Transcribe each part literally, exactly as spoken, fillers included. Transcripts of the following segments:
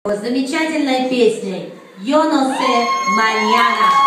Замечательной песней «Yo no sé mañana».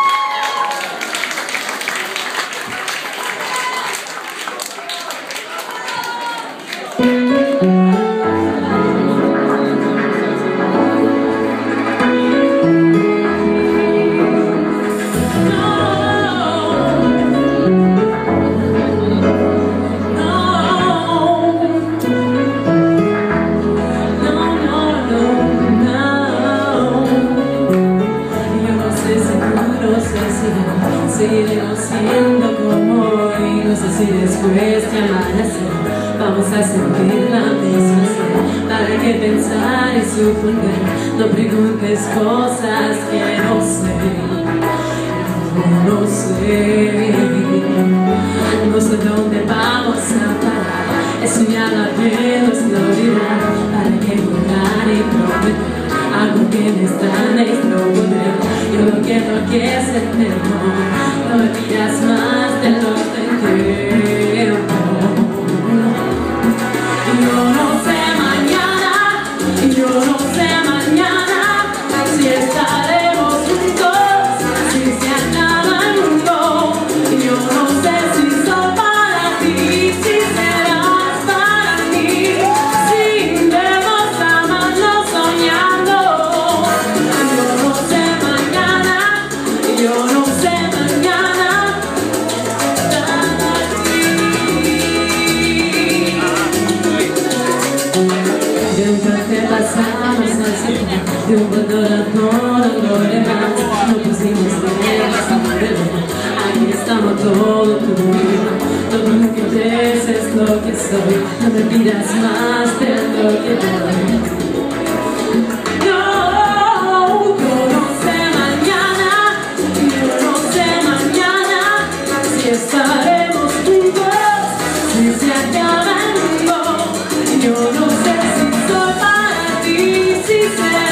Seguiremos siendo como hoy. No sé si después de amanecer vamos a sentir la misma sed. ¿Para qué pensar y suponer? No preguntes cosas que no sé. No, no sé. No sé dónde vamos a parar. Eso ya lo aprendo, es no olvidar. ¿Para qué jugar y prometer algo que no está en nuestro poder? Yo lo que no quiero es eterno. No me pidas más de lo que tiempo. Yo no sé mañana, yo no sé mañana si estaremos juntos, si se acaba el mundo. Yo no sé si soy para ti, si serás para mí, si debemos amarnos soñando. Yo no sé mañana, yo no sé mañana. De un café pasamos al cielo, de un valor a todo lo demás. No pusimos reglas a moverlo. Aquí estamos todo tu vida. Todo lo que ves es lo que soy. No me pidas más de lo que doy. No, yo no sé mañana, yo no sé mañana si estaremos juntos, si se acaba el mundo. Yo no sé si soy para ti, si será